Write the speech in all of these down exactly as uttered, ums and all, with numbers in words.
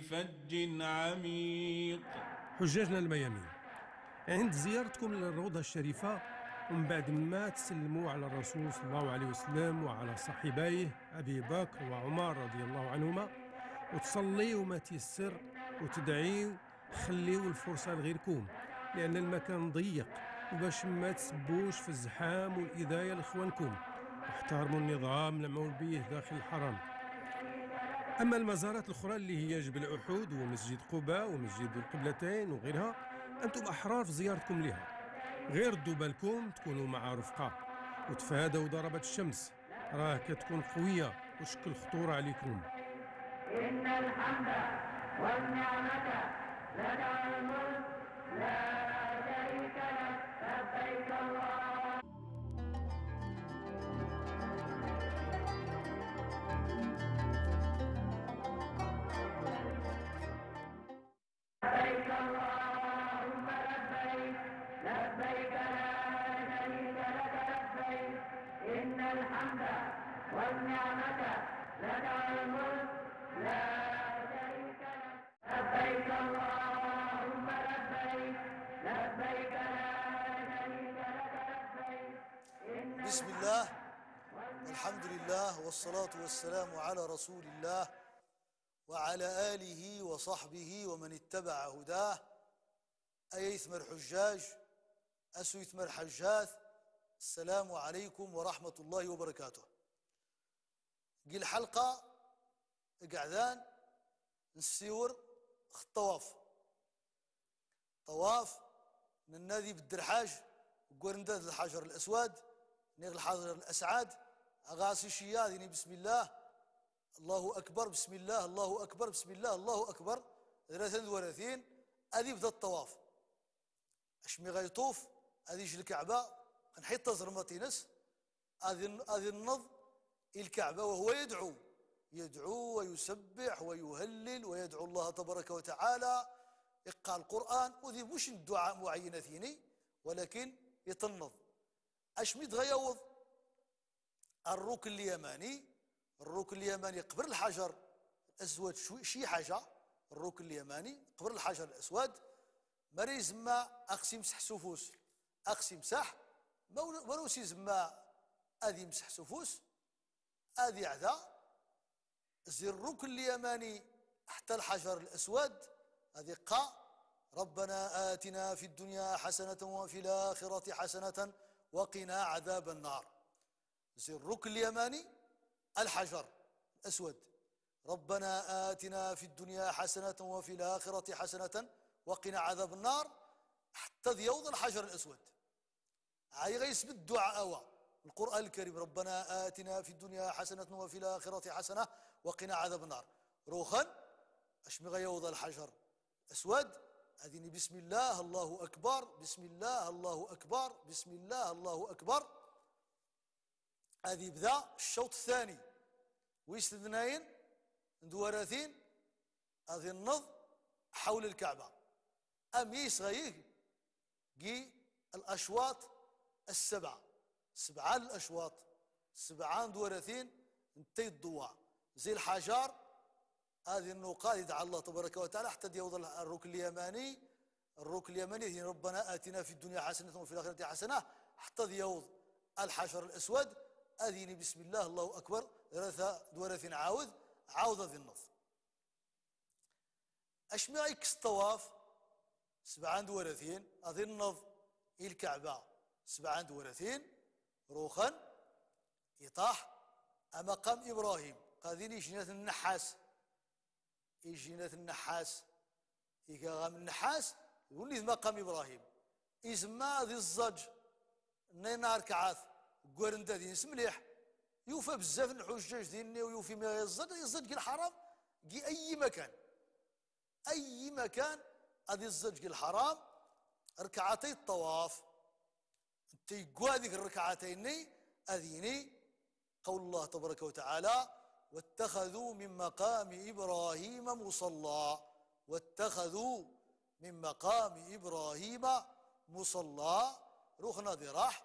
فج عميق. حجاجنا الميامين، عند زيارتكم للروضة الشريفة ومن بعد ما تسلموا على الرسول صلى الله عليه وسلم وعلى صاحبيه أبي بكر وعمر رضي الله عنهما، وتصليوا ما تيسر وتدعيوا، خليوا الفرصة لغيركم لأن المكان ضيق، وباش ما تسبوش في الزحام والإذاية لإخوانكم، واحترموا النظام المعمول به داخل الحرم. أما المزارات الأخرى اللي هي جبل أحد ومسجد قباء ومسجد القبلتين وغيرها، أنتم أحرار في زيارتكم لها، غير ردوا بالكم تكونوا مع رفقة وتفادوا ضربات الشمس، راه كتكون قوية وشكل خطورة عليكم. إن الحمد والنعمة لك الملك لا شريك لك لبيك الله. لبيك اللهم لبيك لبيك لا شريك لك لبيك إن الحمد والنعمة لك الملك لا شريك لك لبيك اللهم لبيك لبيك لا شريك لك لبيك. بسم الله والحمد لله والصلاة والسلام على رسول الله وعلى آله وصحبه ومن اتبع هداه. أيثمر حجاج أسويثمر حجاث، السلام عليكم ورحمة الله وبركاته. قي الحلقة قعدان نسيور الطواف طواف من النادي بالدرحاج وقرنداد الحجر الأسود نيغ الحجر الأسعد أغاسي شياديني بسم الله الله أكبر بسم الله الله أكبر بسم الله الله أكبر ثلاثين وثلاثين. أذي بدا الطواف أشمي غيطوف أذي يجي الكعبة نحيط زرمطينس أذي أذي النض الكعبة وهو يدعو يدعو ويسبح ويهلل ويدعو الله تبارك وتعالى، يقرأ القرآن، وذي مش الدعاء معينة ثيني ولكن يتنض. أشمي تغيوض الركن اليماني الركن اليماني قبر الحجر الأسود شي حاجة، الركن اليماني قبر الحجر الأسود مري زما أقسي مسح سفوس أقسي مسح ولو سي زما أذي مسح سفوس أذي عذا زي الركن اليماني حتى الحجر الأسود هذه قا ربنا آتنا في الدنيا حسنة وفي الآخرة حسنة وقنا عذاب النار. زي الركن اليماني الحجر الأسود ربنا آتنا في الدنيا حسنة وفي الآخرة حسنة وقنا عذاب النار حتى ذيوض الحجر الأسود. عاي غيسبت الدعاء أوا القرآن الكريم ربنا آتنا في الدنيا حسنة وفي الآخرة حسنة وقنا عذاب النار. روخا أشمي غيوض الحجر الأسود أذيني بسم الله الله أكبر بسم الله الله أكبر بسم الله الله أكبر. هذه بدا الشوط الثاني ويستثنين دوراثين هذه النض حول الكعبة أم يسغيه جي الأشواط السبعة سبعة الأشواط سبعان دوراثين انتي الضواء زي الحجار. هذه النقاط يدعى الله تبارك وتعالى حتى يوض الركن اليماني الركن اليماني ربنا آتنا في الدنيا حسنة وفي الآخرة حسنة حتى يوض الحجر الأسود أذيني بسم الله الله أكبر ثلاثة دوراثين عاوذ عاوذ ذي النض. أشمع يكس الطواف سبعان دوراثين هذه النض الكعبة سبعان دوراثين روخا يطاح مقام إبراهيم قاذين جنات النحاس جنات النحاس يقام النحاس يقول لي مقام إبراهيم إزما ذي الزج نار كعاث قرندا دين سمليح يوفى بزاف الحجاج ديني ويوفي ما يزد يزد الحرام جي أي مكان أي مكان هذه الزج الحرام ركعتي الطواف تيقوا هذيك الركعتين أذيني قول الله تبارك وتعالى واتخذوا من مقام إبراهيم مصلى واتخذوا من مقام إبراهيم مصلى. روخنا ذي راح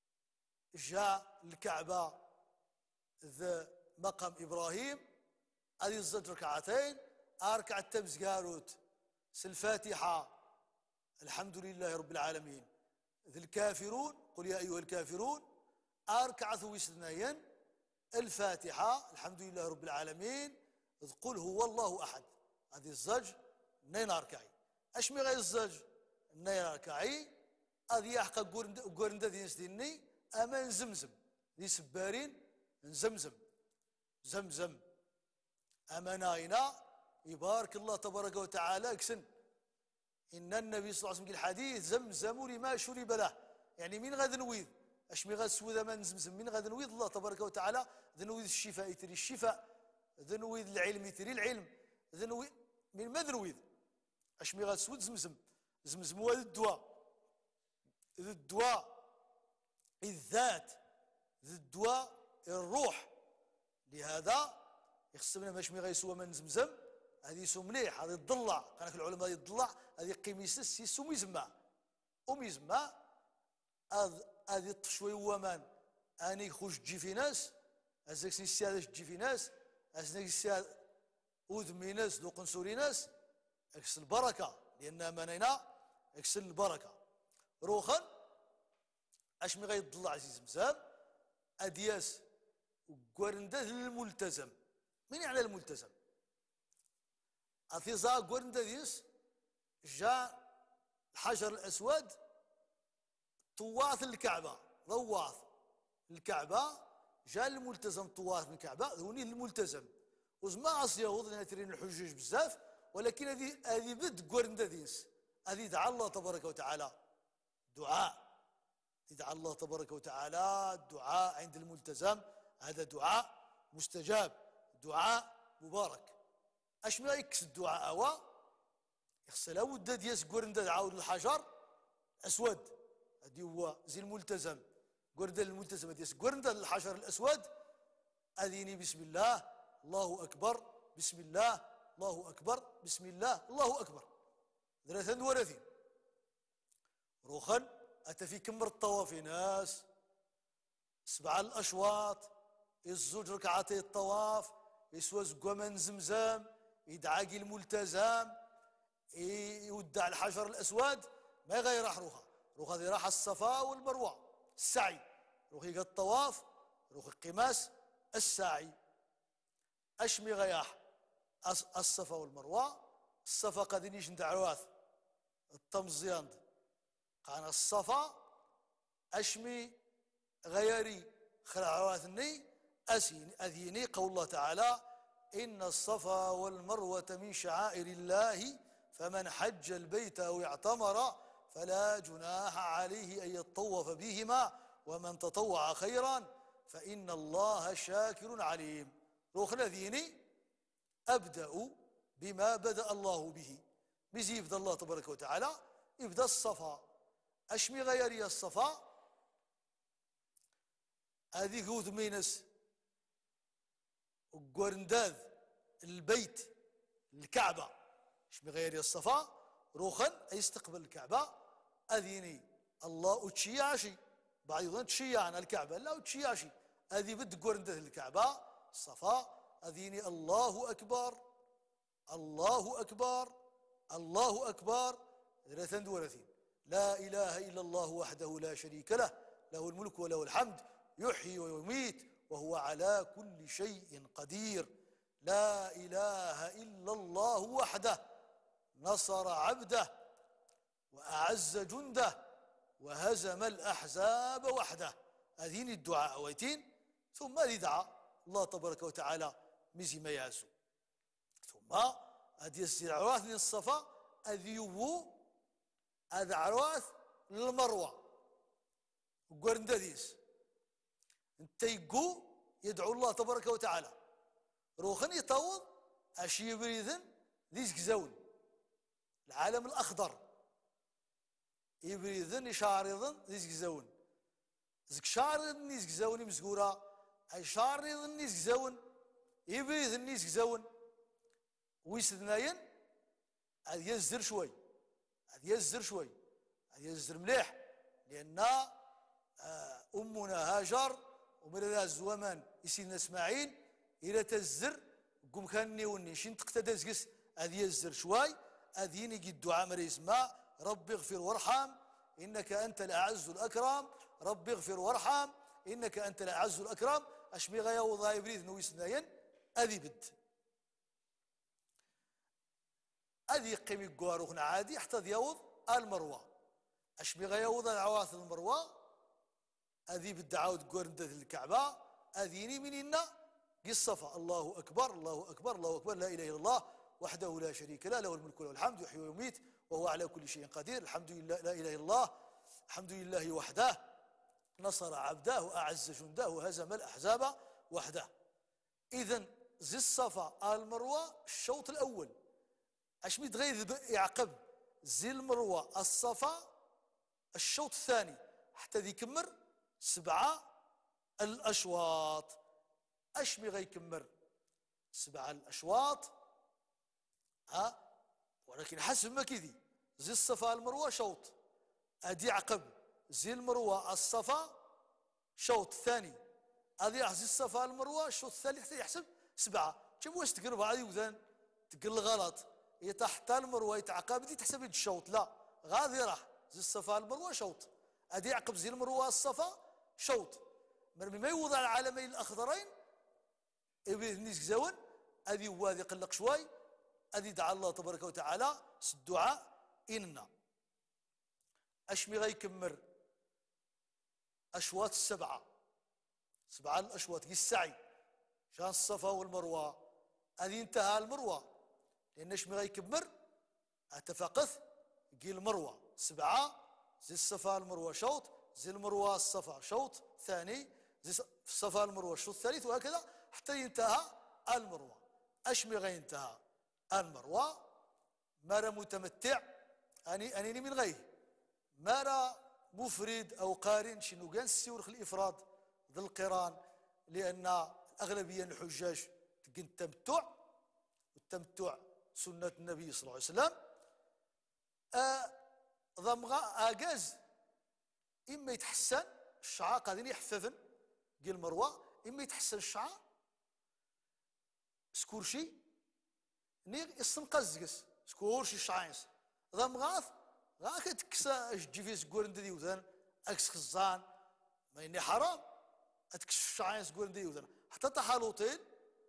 جاء الكعبة ذا مقام إبراهيم هذه الزوج ركعتين أركع التمز قاروت الفاتحة الحمد لله رب العالمين ذي الكافرون قل يا أيها الكافرون أركع ثوي سنين الفاتحة الحمد لله رب العالمين قل هو الله أحد هذه الزوج نين أركعي أشمي غير الزوج نين أركعي هذه يحقق قرندة دي نسديني أمان زمزم دي سبارين زمزم زمزم أماناينا يبارك الله تبارك وتعالى اكسن إن النبي صلى الله عليه وسلم الحديث زمزم لما شرب له يعني من غد نويذ أشمي غد سوذا من زمزم من غد نويذ الله تبارك وتعالى ذنويذ الشفاء يتري الشفاء ذنويذ العلم يتري العلم ذنويذ من ما ذنويذ أشمي غد سود زمزم زمزم هو الدواء ذي الدواء الذات ذي الدواء الروح لهذا يخصنا باش مي غيسوى من زمزم هذه يسو مليح هذه تضلع كان العلماء يضلع هذه قيميسس يسو ميزما وميزما هذه طشوي ومان اني خوش تجي في ناس ازاك سي السياده تجي في ناس ازاك السياده اذمي ناس ذو قنصوري ناس اكس البركه لان منينا اكس البركه روخا اش مي غيضلع عزيز زمزم ادياس وكورنده الملتزم من يعني الملتزم أثيزا قرن ديس جاء الحجر الأسود طواف الكعبة ضواف الكعبة جاء الملتزم طواف الكعبة ذوني الملتزم وزما عصي وضنا ترين الحجوج بزاف ولكن هذه هذه بد قرن ديس هذه دعا الله تبارك وتعالى دعاء يدعى الله تبارك وتعالى الدعاء عند الملتزم هذا دعاء مستجاب دعاء مبارك اش ما يكس الدعاء اوا يخصل ود دياس قرنده عاود الحجر اسود هذه هو زي الملتزم قرنده الملتزم دياس قرنده الحجر الاسود اذيني بسم الله الله اكبر بسم الله الله اكبر بسم الله الله اكبر ثلاثة وثلاثين روخا اتى في كمر الطواف ناس سبع الاشواط الزوج ركعتي الطواف يسوز قمن زمزم يدعاقي الملتزم يودع الحجر الاسود ما يغير راح روخا روخا ذي راح الصفا والمروه السعي روخي قد الطواف روخي القماس السعي اشمي غياح الصفا والمروه الصفا قد نيش ندعواث الطمزياند قان الصفا اشمي غيري خلعواثني أسين أذيني قول الله تعالى إن الصفا والمروة من شعائر الله فمن حج البيت أو اعتمر فلا جناح عليه أن يطوف بهما ومن تطوع خيرا فإن الله شاكر عليم روخنا ذيني أبدأ بما بدأ الله به بزي يبدأ الله تبارك وتعالى يبدأ الصفا أشمي غيري الصفا هذه قوذ مينس وقرنداذ البيت الكعبة شمي غيري الصفا روخا يستقبل الكعبة أذيني الله أتشياشي بعض يظن تشيعنا الكعبة لا أتشياشي هذه بد قرنداذ الكعبة الصفا أذيني الله أكبر الله أكبر الله أكبر ثلاثة وثلاثين لا إله إلا الله وحده لا شريك له له الملك وله الحمد يحيي ويميت وهو على كل شيء قدير لا إله إلا الله وحده نصر عبده وأعز جنده وهزم الأحزاب وحده هذين الدعاء أويتين ثم دعا الله تبارك وتعالى مزي ما يعزو ثم هذه الزرعوات من الصفا أذيوه هذا عرواث للمروة وقرنداديس انتيقو يدعو الله تبارك وتعالى روخن يطوض أشي يبريذن ذيك زون العالم الأخضر يبريذن يشارضن ذيك زون زك شارضن ذيك زون مسكورة أي شارضن ذيك زون يبريذن ذيك زون ويسدناين هذا يزر شوي هذا يزر شوي هذا يزر مليح لأن أمنا هاجر ومرنا الزومان يسيدنا اسماعيل إلى تزر قوم كاني وني شين تقتدى زقس أذي الزر شوي أذيني الدعاء مري يسمع ربي اغفر وارحم إنك أنت الأعز الأكرم ربي اغفر وارحم إنك أنت الأعز الأكرم أشمي غيا وضا يبريد نويس ناين أذي بد أذي قيمي قواروخنا عادي حتى ديوض المروة أشمي غيا وضا عواث المروة أذي بالدعاوة قور ندث الكعبة أذيني مننا قصفة الله أكبر الله أكبر الله أكبر لا إله إلا الله وحده لا شريك له له الملك وله الحمد يحيي ويميت وهو على كل شيء قدير الحمد لله لا إله إلا الله الحمد لله وحده نصر عبده وأعز جنده وهزم الأحزاب وحده. إذن زي الصفا المروة الشوط الأول اش ميتغيظ يعقب زي المروة الصفا الشوط الثاني حتى ذي كمر سبعة الأشواط اش مي غيكمر سبعة الأشواط ها ولكن حسب ما كذي زي الصفا المروة شوط أدي عقب زي المروة الصفا شوط ثاني أدي زي الصفا المروة الشوط الثاني حتى يحسب سبعة كم واش تقرب هذه وذن تقل غلط هي تحت المروة يتعقب دي تحسب الشوط لا غادي راح زي الصفا المروة شوط أدي عقب زي المروة الصفا شوط مرمي ما يوضع العالمين الأخضرين إبليس نيس زون أدي وادي قلق شوي أدي دعا الله تبارك وتعالى الدعاء إننا أشمي غيكمر أشواط السبعة سبعة الأشواط السعي شان الصفا والمروة أدي انتهى المروة لأن أشمي غيكمر أتفقث قي المروة سبعة زي الصفا المروة شوط زي المروة الصفا شوط ثاني زي الصفا المروة الشوط الثالث وهكذا حتى ينتهى المروة. أشمي غينتهى المروة مرة متمتع أني أني من غيه مرة مفرد أو قارن شنو كان السيورخ الإفراد ذا القران لأن أغلبية الحجاج تلقى التمتع والتمتع سنة النبي صلى الله عليه وسلم ضمغا أجاز إما يتحسن الشعاع قاعدين يحففن قال المروة إما يتحسن الشعاع سكورشي نيغ يستنقز سكورشي الشعايس ضمغاث غا كتكسا جيفيس كورن دي وذن اكس خزان ما اني حرام اتكس الشعايس كورن دي وذن حتى تحالوطين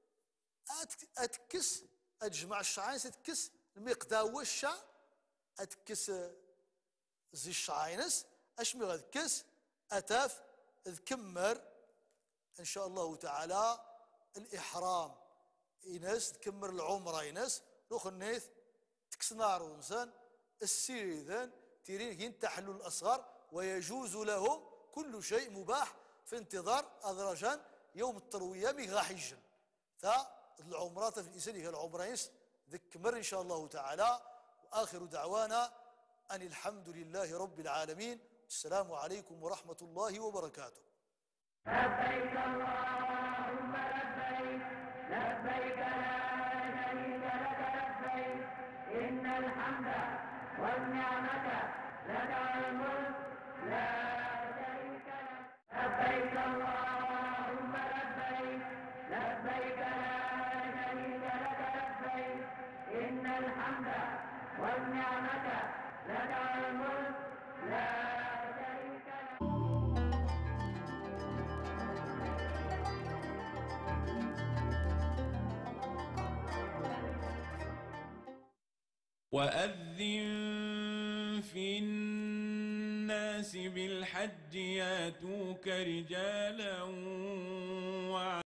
اتكس اجمع الشعايس اتكس المقداوة الشا اتكس زي الشعاينس اشمي غادكس اتاف تكمر ان شاء الله تعالى الاحرام ينس تكمر العمره ينس روخ النيث تكس نار ونسان السيدان تيرين هين تحلل الأصغر ويجوز لهم كل شيء مباح في انتظار أدرجان يوم التروية ميغا حجا فالعمرات في الإنسان هي العمرين ذكمر إن شاء الله تعالى وآخر دعوانا أن الحمد لله رب العالمين السلام عليكم ورحمة الله وبركاته. لبيك اللهم لبيك لبيك لا شريك لك لبيك إن الحمد والنعمة لك الملك لا شريك لك لبيك اللهم لبيك لبيك لا شريك لك لبيك إن الحمد والنعمة لك الملك لا شريك لك. وأذن في الناس بالحج ياتوك رجالا